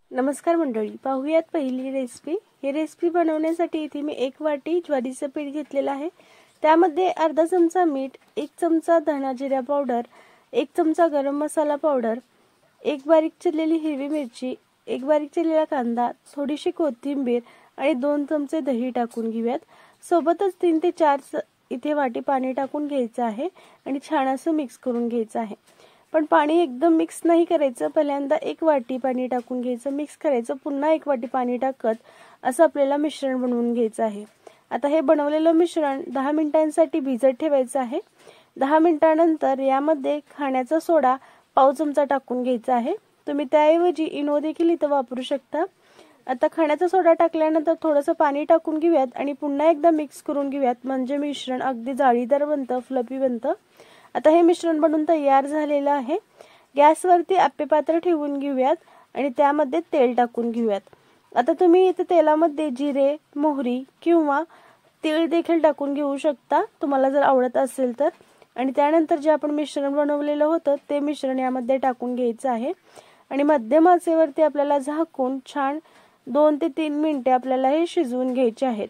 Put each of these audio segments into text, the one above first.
नमस्कार मंडळी, पाहूयात पहिली रेसिपी। ही रेसिपी बनवण्यासाठी इथे मी 1 वाटी ज्वारीचं पीठ घेतलेलं आहे। त्यामध्ये अर्धा चमचा मीठ, 1 चमचा धना जिरा पावडर, 1 चमचा गरम मसाला पावडर, 1 बारीक चिरलेली हिरवी मिरची, 1 बारीक चिरलेला कांदा, थोडीशी कोथिंबीर आणि 2 चमचे दही टाकून घेऊयात। सोबतच 3 ते 4 इथे वाटी पाणी टाकून घ्यायचं आहे आणि छान असं मिक्स करून घ्यायचं आहे। पण पाणी एकदम मिक्स नाही करायचं, पहिल्यांदा 1 वाटी पाणी टाकून घ्यायचं, मिक्स करायचं, पुन्हा 1 वाटी पाणी टाकत असं आपल्याला मिश्रण बनवून घ्यायचं आहे। आता हे बनवलेलं मिश्रण 10 मिनिटांसाठी भिजत ठेवायचं आहे। 10 मिनिटांनंतर यामध्ये खाण्याचा सोडा पाव चमचा टाकून घ्यायचा आहे। तुम्ही त्याऐवजी इनो देखील इथं वापरू शकता। आता खाण्याचा सोडा टाकल्यानंतर थोडंसं पाणी टाकून घेऊयात आणि पुन्हा एकदा मिक्स करून घेऊयात, म्हणजे मिश्रण अगदी जाळीदार बनतं, फ्लफी बनतं। आता हे मिश्रण बनवून तयार झालेलं आहे। गॅसवरती आप्पे पात्र ठेवून घेऊयात आणि त्यामध्ये तेल टाकून घेऊयात। आता तुम्ही इथे तेलामध्ये जिरे, मोहरी किंवा तीळ देखील टाकून घेऊ शकता, तुम्हाला जर आवडत असेल तर। आणि त्यानंतर जे आपण मिश्रण बनवलेलं होतं ते मिश्रण यामध्ये टाकून घ्यायचं आहे आणि मध्यम आचेवरती आपल्याला झाकून छान 2 ते 3 मिनिटे आपल्याला हे शिजवून घ्यायचे आहेत।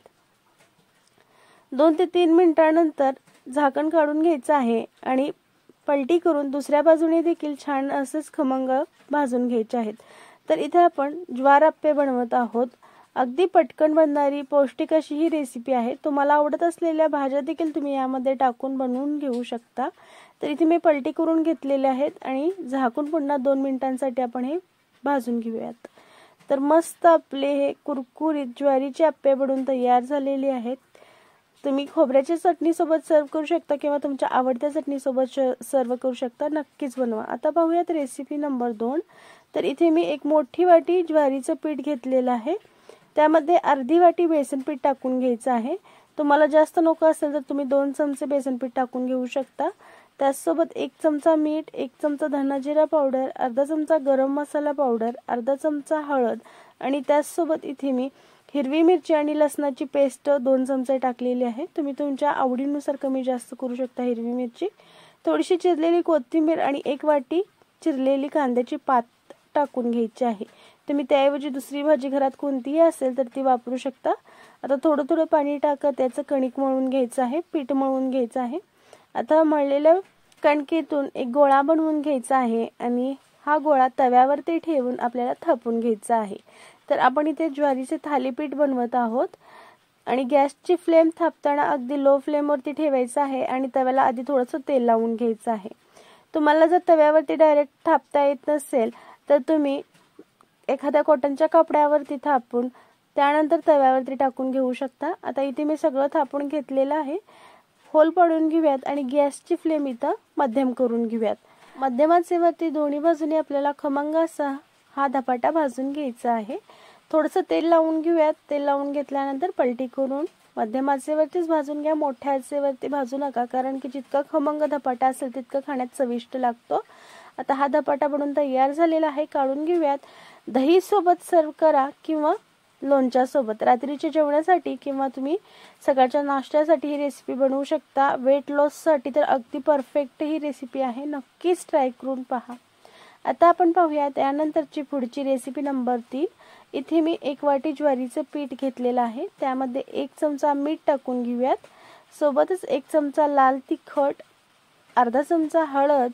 2 ते 3 मिनिटांनंतर झाकण काढून घ्यायचं आहे आणि पलटी करून दुसऱ्या बाजूने देखील छान असेच खमंग भाजून घ्यायचे आहेत। तर इथे आपण ज्वार आप्पे बनवत आहोत। अगदी पटकन बनणारी पौष्टिक अशी ही रेसिपी आहे। तुम्हाला आवडत असलेल्या भाज्या देखील तुम्ही यामध्ये टाकून बनवून घेऊ शकता। तर इथे मी पलटी करून घेतलेले आहेत आणि झाकून पुन्हा 2 मिनिटांसाठी आपण हे भाजून घेऊयात। तर मस्त आपले हे कुरकुरीत ज्वारीचे आप्पे बनवून तयार झालेले आहेत। तुम्ही खोबऱ्याच्या चटणी सोबत सर्व करू शकता किंवा तुमच्या आवडत्या चटणी सोबत सर्व करू शकता। नक्कीच बनवा। आता पाहूयात रेसिपी नंबर 2। तर इथे मी 1 मोठी वाटी ज्वारीचं पीठ घेतलेलं आहे। त्यामध्ये अर्धी वाटी बेसन पीठ टाकून घ्यायचं आहे। तुम्हाला जास्त नको असेल तर तुम्ही 2 चमचे बेसन पीठ टाकून घेऊ शकता। त्यासोबत 1 चमचा मीठ, 1 चमचा धना जिरा पावडर, अर्धा चमचा गरम मसाला पावडर, अर्धा चमचा हळद आणि त्यासोबत इथे मी हिरवी मिरची आणि लसणाची पेस्ट 2 चमचे टाकलेली आहे। तुम्ही तुमच्या आवडीनुसार कमी जास्त करू शकता हिरवी मिरची। थोडीशी चिरलेली कोथिंबीर आणि 1 वाटी चिरलेली कांद्याची पात टाकून घ्यायची आहे। तुम्ही त्याऐवजी दुसरी भाजी घरात कोणतीही असेल तर ती वापरू शकता। आता थोडं थोडं पाणी टाकत त्याचं कणिक मळून घ्यायचं आहे, पीठ मळून घ्यायचं आहे। आता मळलेल्या कणकेतून एक गोळा बनवून घ्यायचा आहे आणि हा गोळा तव्यावरती ठेवून आपल्याला थापून घ्यायचा आहे। तर आपण इथे ज्वारीचे थालीपीठ बनवत आहोत आणि गॅसची फ्लेम थापताना अगदी लो फ्लेमवरती ठेवायचं आहे आणि तव्याला आधी थोडंसं तेल लावून घ्यायचं आहे। तुम्हाला जर तव्यावरती डायरेक्ट थापता येत नसेल तर तुम्ही एखाद्या कॉटनच्या कपड्यावरती थापून त्यानंतर तव्यावरती टाकून घेऊ शकता। आता इथे मी सगळं थापून घेतलेलं आहे। होल पाडून घेऊयात आणि गॅसची फ्लेम इथं मध्यम करून घेऊयात। मध्यम आचेवरती दोन्ही बाजूने आपल्याला खमंग असा हा धपाटा भाजून घ्यायचा आहे। थोडंसं तेल लावून घेऊयात। तेल लावून घेतल्यानंतर पलटी करून मध्यम आचेवरतीच भाजून घ्या, मोठ्या आचेवरती भाजू नका, कारण की जितका खमंग धपाटा असेल तितकं खाण्यात चविष्ट लागतो। आता हा धपाटा बनवून तयार झालेला आहे, काढून घेऊयात। दही सोबत सर्व करा किंवा लोणच्या सोबत, रात्रीच्या जेवणासाठी किंवा तुम्ही सकाळच्या नाश्त्यासाठी ही रेसिपी बनवू शकता। वेट लॉस साठी तर अगदी परफेक्ट ही रेसिपी आहे, नक्कीच ट्राय करून पहा। आता आपण पाहूया त्यानंतरची पुढची रेसिपी नंबर 3। इथे मी 1 वाटी ज्वारीचं पीठ घेतलेलं आहे। त्यामध्ये 1 चमचा मीठ टाकून घेऊयात। सोबतच 1 चमचा लाल तिखट, अर्धा चमचा हळद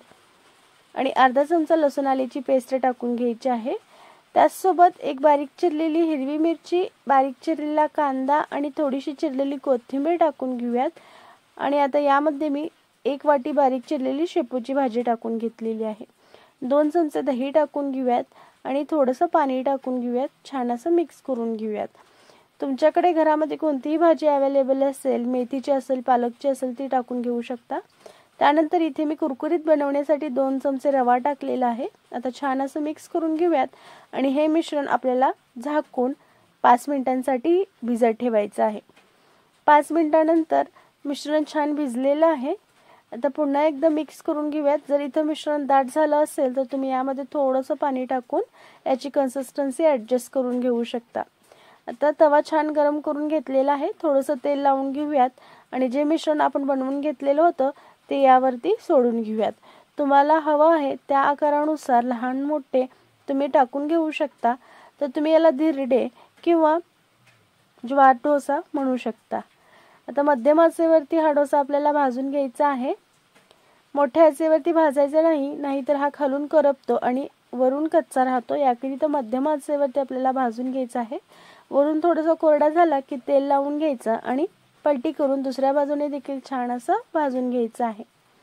आणि अर्धा चमचा लसूण आल्याची पेस्ट टाकून घ्यायची आहे। त्याचसोबत 1 बारीक चिरलेली हिरवी मिरची, बारीक चिरलेला कांदा आणि थोडीशी चिरलेली कोथिंबीर टाकून घेऊयात। आणि आता यामध्ये मी 1 वाटी बारीक चिरलेली शेपूची भाजी टाकून घेतलेली आहे। 2 चमचे दही टाकून घेऊयात आणि थोडंसं पाणी टाकून घेऊयात। छान असं मिक्स करून घेऊयात। तुमच्याकडे घरामध्ये कोणतीही भाजी अवेलेबल असेल, मेथीची असेल, पालकची असेल, ती टाकून घेऊ शकता। त्यानंतर इथे मी कुरकुरीत बनवण्यासाठी 2 चमचे रवा टाकलेला आहे। आता छान असं मिक्स करून घेऊयात आणि हे मिश्रण आपल्याला झाकून 5 मिनिटांसाठी भिजत ठेवायचं आहे। 5 मिनिटांनंतर मिश्रण छान भिजलेलं आहे। आता पुन्हा एकदा मिक्स करून घेऊयात। जर इथं मिश्रण दाट झालं असेल तर तुम्ही यामध्ये थोडंसं पाणी टाकून याची कन्सिस्टन्सी ॲडजस्ट करून घेऊ शकता। आता तवा छान गरम करून घेतलेला आहे। थोडंसं तेल लावून घेऊयात आणि जे मिश्रण आपण बनवून घेतलेलं होतं ते यावरती सोडून घेऊयात। तुम्हाला हवं आहे त्या आकारानुसार लहान मोठे तुम्ही टाकून घेऊ शकता। तर तुम्ही याला धिरडे किंवा ज्वार डोसा म्हणू शकता। आता मध्यम आचेवरती हा डोसा आपल्याला भाजून घ्यायचा आहे। मोठ्या आचेवरती भाजायचा नाही, नाहीतर हा खालून करपतो आणि वरून कच्चा राहतो। याकरिता मध्यम आचेवरती आपल्याला भाजून घ्यायचा आहे। वरून थोडासा कोरडा झाला की तेल लावून घ्यायचं आणि पलटी करून दुसऱ्या बाजूने देखील छान असं भाजून घ्यायचं आहे।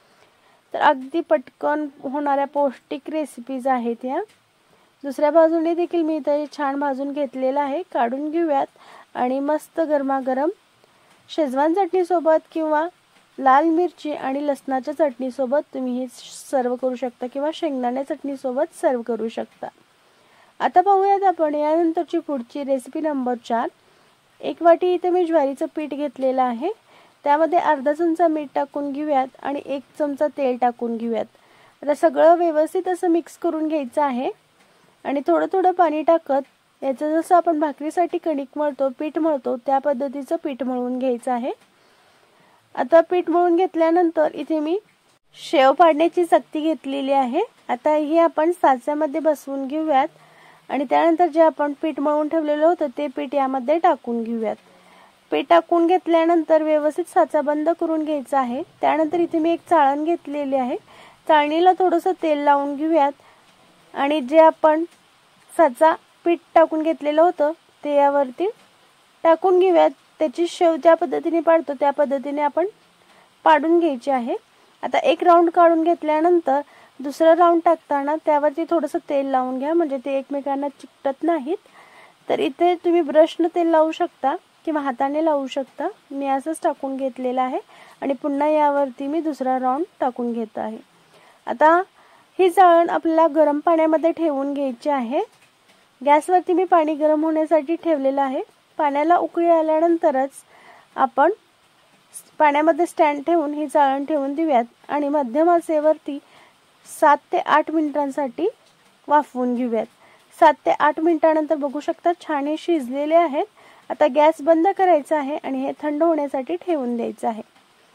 तर अगदी पटकन होणाऱ्या पौष्टिक रेसिपीज आहेत या। दुसऱ्या बाजूने देखील मी इथे छान भाजून घेतलेला आहे। काढून घेऊयात आणि मस्त गरमागरम शेजवान चटणी सोबत किंवा लाल मिरची आणि लसणाच्या चटणी सोबत तुम्ही हे सर्व करू शकता किंवा शेंगदाणे चटणी सोबत सर्व करू शकता। आता पाहूयात आपण यानंतरची पुढची रेसिपी नंबर 4। 1 वाटी इथे मी ज्वारीचं पीठ घेतलेलं आहे। त्यामध्ये अर्धा चमचा मीठ टाकून घेऊयात आणि 1 चमचा तेल टाकून घेऊयात। आता सगळं व्यवस्थित असं मिक्स करून घ्यायचं आहे आणि थोडं थोडं पाणी टाकत याचं जसं आपण भाकरीसाठी कणिक मळतो, पीठ मळतो त्या पद्धतीचं पीठ मळून घ्यायचं आहे। आता पीठ मळून घेतल्यानंतर इथे मी शेव पाडण्याची चकती घेतलेली आहे। आता ही आपण साच्यामध्ये बसवून घेऊयात आणि त्यानंतर जे आपण पीठ मळून ठेवलेलं होतं ते पीठ यामध्ये टाकून घेऊयात। पीठ टाकून घेतल्यानंतर व्यवस्थित साचा बंद करून घ्यायचा आहे। त्यानंतर इथे मी एक चाळण घेतलेली आहे। चाळणीला थोडंसं तेल लावून घेऊयात आणि जे आपण साचा पीठ टाकून घेतलेलं होतं ते यावरती टाकून घेऊयात। त्याची शेव ज्या पद्धतीने पाडतो त्या पद्धतीने आपण पाडून घ्यायची आहे। आता एक राऊंड काढून घेतल्यानंतर दुसरा राऊंड टाकताना त्यावरती थोडंसं तेल लावून घ्या, म्हणजे ते एकमेकांना चिकटत नाहीत। तर इथे तुम्ही ब्रशने तेल लावू शकता किंवा हाताने लावू शकता। मी असंच टाकून घेतलेलं आहे आणि पुन्हा यावरती मी दुसरा राऊंड टाकून घेत आहे। आता ही चाळण आपल्याला गरम पाण्यामध्ये ठेवून घ्यायची आहे। गॅसवरती मी पाणी गरम होण्यासाठी ठेवलेलं आहे। पाण्याला उकळी आल्यानंतरच आपण पाण्यामध्ये स्टँड ठेवून ही चाळण ठेवून देऊयात आणि मध्यम आचेवरती 7 ते 8 मिनिटांसाठी वाफवून घेऊयात। 7 ते 8 मिनिटांनंतर बघू शकता छान हे शिजलेले आहेत। आता गॅस बंद करायचा आहे आणि हे थंड होण्यासाठी ठेवून द्यायचं आहे।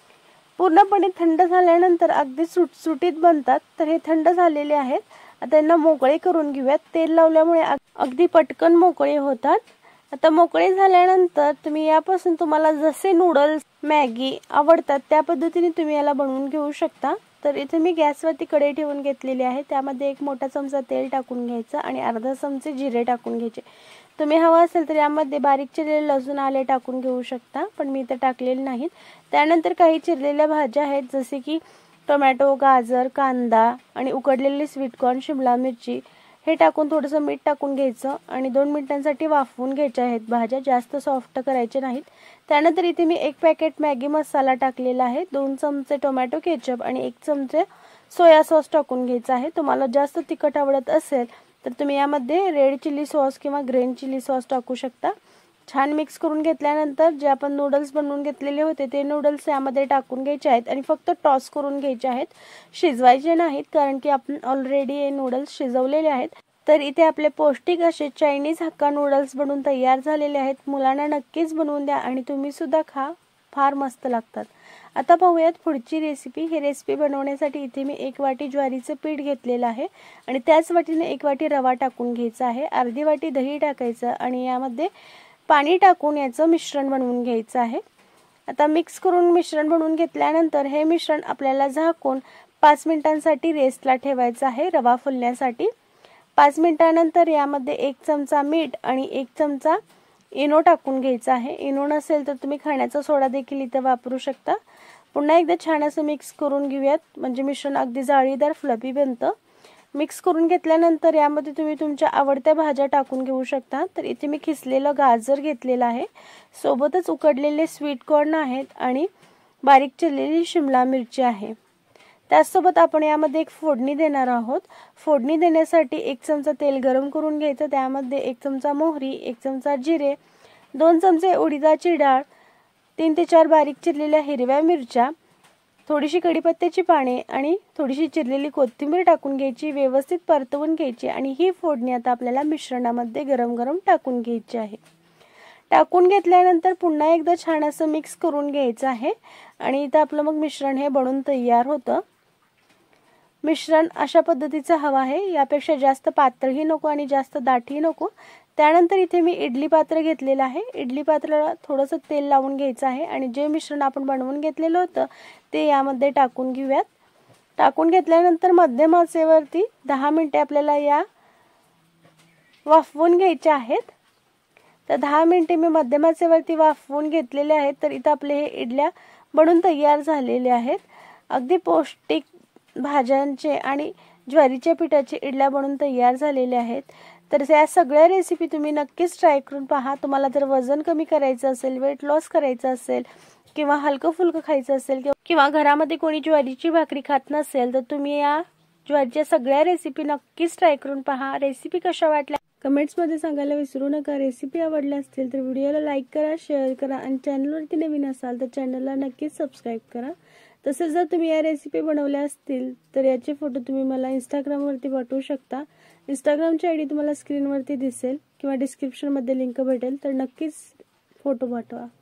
पूर्णपणे थंड झाल्यानंतर अगदी सुटसुटीत बनतात। तर हे थंड झालेले आहेत। आता यांना मोकळे करून घेऊयात। तेल लावल्यामुळे अगदी पटकन मोकळे होतात। आता मोकळे झाल्यानंतर तुम्ही यापासून तुम्हाला जसे नूडल्स, मॅगी आवडतात त्या पद्धतीने तुम्ही याला बनवून घेऊ शकता। तर इथे मी गॅसवरती कढई ठेवून घेतलेली आहे। त्यामध्ये 1 मोठा चमचा तेल टाकून घ्यायचं आणि अर्धा चमचे जिरे टाकून घ्यायचे। तुम्ही हवा असेल तर यामध्ये बारीक चिरलेले लसूण आले टाकून घेऊ शकता, पण मी इथे टाकलेले नाहीत। त्यानंतर काही चिरलेल्या भाज्या आहेत जसे की टोमॅटो, गाजर, कांदा आणि उकडलेले स्वीटकॉर्न, शिमला मिरची हे टाकून थोडंसं मीठ टाकून घ्यायचं आणि 2 मिनिटांसाठी वाफवून घ्यायच्या आहेत भाज्या, जास्त सॉफ्ट करायचे नाहीत। त्यानंतर इथे मी 1 पॅकेट मॅगी मसाला टाकलेला आहे, 2 चमचे टोमॅटो केचप आणि 1 चमचे सोया सॉस टाकून घ्यायचा आहे। तुम्हाला जास्त तिखट आवडत असेल तर तुम्ही यामध्ये रेड चिली सॉस किंवा ग्रीन चिली सॉस टाकू शकता। छान मिक्स करून घेतल्यानंतर जे आपण नूडल्स बनवून घेतलेले होते ते नूडल्स यामध्ये टाकून घ्यायचे आहेत आणि फक्त टॉस करून घ्यायचे आहेत, शिजवायचे नाहीत, कारण की आपण ऑलरेडी हे नूडल्स शिजवलेले आहेत। तर इथे आपले पौष्टिक असे चायनीज हक्का नूडल्स बनवून तयार झालेले आहेत। मुलांना नक्कीच बनवून द्या आणि तुम्ही सुद्धा खा, फार मस्त लागतात। आता पाहूयात पुढची रेसिपी। ही रेसिपी बनवण्यासाठी इथे मी 1 वाटी ज्वारीचं पीठ घेतलेलं आहे आणि त्याच वाटीने 1 वाटी रवा टाकून घ्यायचा आहे। अर्धी वाटी दही टाकायचं आणि यामध्ये पाणी टाकून याचं मिश्रण बनवून घ्यायचं आहे। आता मिक्स करून मिश्रण बनवून घेतल्यानंतर हे मिश्रण आपल्याला झाकून 5 मिनिटांसाठी रेस्टला ठेवायचं आहे रवा फुलण्यासाठी। 5 मिनिटांनंतर यामध्ये 1 चमचा मीठ आणि 1 चमचा इनो टाकून घ्यायचा आहे। इनो नसेल तर तुम्ही खाण्याचा सोडा देखील इथे वापरू शकता। पुन्हा एकदा छान असं मिक्स करून घेऊयात, म्हणजे मिश्रण अगदी जाळीदार फ्लफी बनतं। मिक्स करून घेतल्यानंतर यामध्ये तुम्ही तुमच्या आवडत्या भाज्या टाकून घेऊ शकता। तर इथे मी खिसलेलं गाजर घेतलेलं आहे, सोबतच उकडलेले स्वीट कॉर्न आहेत आणि बारीक चिरलेली शिमला मिरची आहे। त्याचसोबत आपण यामध्ये एक फोडणी देणार आहोत। फोडणी देण्यासाठी 1 चमचा तेल गरम करून घ्यायचं, त्यामध्ये 1 चमचा मोहरी, 1 चमचा जिरे, 2 चमचे उडीदाची डाळ, 3 ते 4 बारीक चिरलेल्या हिरव्या मिरच्या, थोडीशी कढीपत्त्याची पाने आणि थोडीशी चिरलेली कोथिंबीर टाकून घ्यायची, व्यवस्थित परतवून घ्यायची आणि ही फोडणी आता आपल्याला मिश्रणामध्ये गरम गरम टाकून घ्यायची आहे। टाकून घेतल्यानंतर पुन्हा एकदा छान असं मिक्स करून घ्यायचं आहे आणि इथं आपलं मग मिश्रण हे बनून तयार होतं। मिश्रण अशा पद्धतीचं हवं आहे, यापेक्षा जास्त पातळही नको आणि जास्त दाटही नको, त्यानंतर इथे मी इडली पात्र घेतलेलं आहे. इडली पात्राला थोडंसं तेल लावून घ्यायचं आहे आणि जे मिश्रण आपण बनवून घेतलेलं होतं ते यामध्ये टाकून घेऊयात. टाकून घेतल्यानंतर मध्यम आचेवरती 10 मिनिटे आपल्याला या वाफवून घ्यायचे आहेत. तर 10 मिनिटे मी मध्यम आचेवरती वाफवून घेतलेले आहेत. तर इथं आपले हे इडल्या बनून तयार झालेले आहेत. अगदी पौष्टिक भाज्यांचे आणि ज्वारीच्या पिठाचे इडल्या बनून तयार झालेले आहेत. तर या सगळ्या रेसिपी तुम्ही नक्कीच ट्राय करून पहा. तुम्हाला जर वजन कमी करायचं असेल, वेट लॉस करायचं असेल किंवा हलकं फुलकं खायचं असेल किंवा घरामध्ये कोणी ज्वारीची भाकरी खात नसेल तर तुम्ही या ज्वारीच्या सगळ्या रेसिपी नक्कीच ट्राय करून पहा. रेसिपी कशा वाटल्या कमेंट्समध्ये सांगायला विसरू नका. रेसिपी आवडल्या असतील तर व्हिडिओला लाईक करा, शेअर करा आणि चॅनलवरती नवीन असाल तर चॅनलला नक्कीच सबस्क्राईब करा. तसेच जर तुम्ही या रेसिपी बनवल्या असतील तर याचे फोटो तुम्ही मला इंस्टाग्रामवरती पाठवू शकता. इंस्टाग्रामची आयडी तुम्हाला स्क्रीनवरती दिसेल किंवा डिस्क्रिप्शनमध्ये लिंक भेटेल, तर नक्कीच फोटो पाठवा.